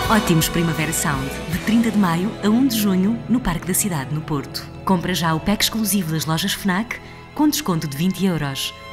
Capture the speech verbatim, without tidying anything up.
Ótimos Primavera Sound, de trinta de maio a um de junho, no Parque da Cidade, no Porto. Compra já o pack exclusivo das lojas FNAC, com desconto de vinte euros.